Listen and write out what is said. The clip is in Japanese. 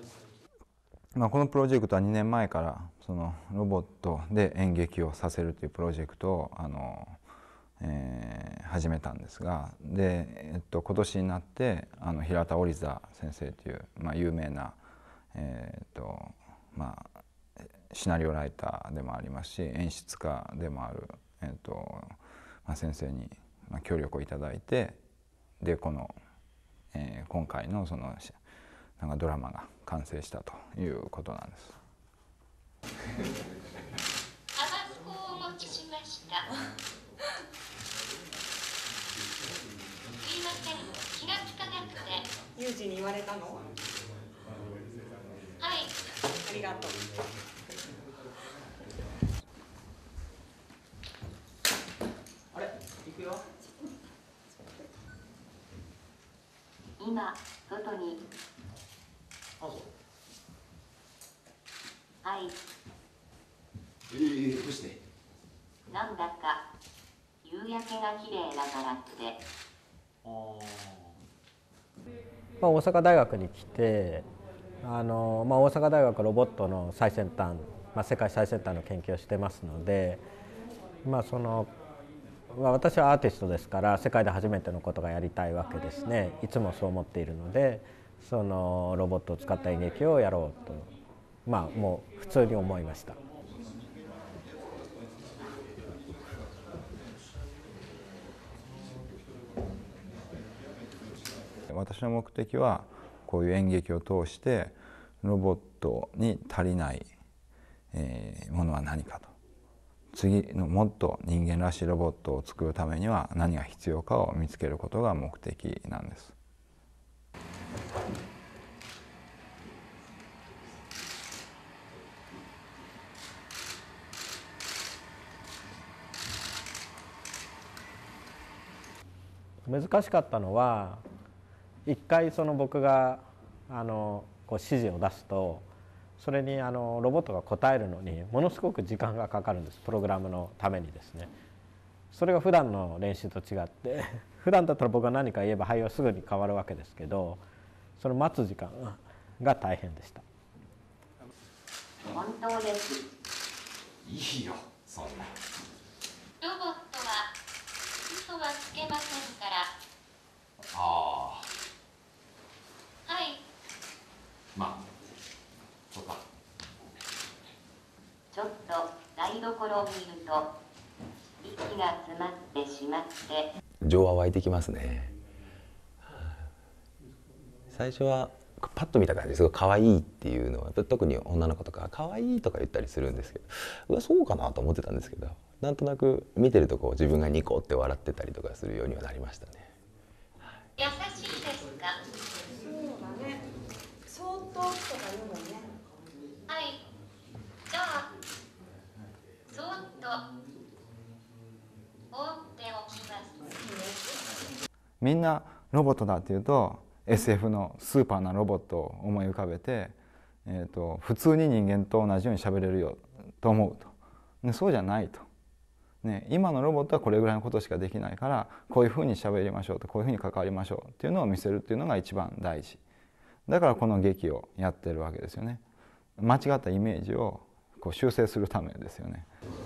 このプロジェクトは2年前からそのロボットで演劇をさせるというプロジェクトを始めたんですが、で、今年になって平田織座先生という、有名な、シナリオライターでもありますし演出家でもある、先生に協力をいただいて、でこの、今回のそのなんかドラマが完成したということなんです。 タバスコをお持ちしました。すいません、気がつかなくて。 ユージに言われたの？はい。ありがとう。 あれ、行くよ。 今、外に。 あ、そう。 はい。 どうして？ なんだか夕焼けが綺麗だからって。 大阪大学に来て大阪大学ロボットの最先端、世界最先端の研究をしてますので、私はアーティストですから世界で初めてのことがやりたいわけですね。いつもそう思っているので、そのロボットを使った演劇をやろうと、もう普通に思いました。 私の目的はこういう演劇を通してロボットに足りないものは何かと、次のもっと人間らしいロボットを作るためには何が必要かを見つけることが目的なんです。 難しかったのは、一回僕が指示を出すと、それにロボットが答えるのにものすごく時間がかかるんです。プログラムのためにですね。それが普段の練習と違って普段だったら僕が何か言えばはいはすぐに変わるわけですけど、その待つ時間が大変でした。 本当です。 いいよ、そんな。 ロボットは嘘はつけませんから。 ああ。 はい。 そうか。 ちょっと台所を見ると息が詰まってしまって。 情は湧いてきますね。最初はパッと見た感じすごい可愛いっていうのは、特に女の子とか可愛いとか言ったりするんですけど、そうかなと思ってたんですけど、なんとなく見てると自分がニコって笑ってたりとかするようにはなりましたね。 優しいですか？ そうだね。相当とか言うもんね。 はい。じゃあそっと放っておきます。 みんなロボットだっていうと SF のスーパーなロボットを思い浮かべて、普通に人間と同じように喋れるよと思うと。でそうじゃないと。今のロボットはこれぐらいのことしかできないから、こういうふうに喋りましょうと、こういうふうに関わりましょうっていうのを見せるっていうのが一番大事。だからこの劇をやってるわけですよね。間違ったイメージを修正するためですよね。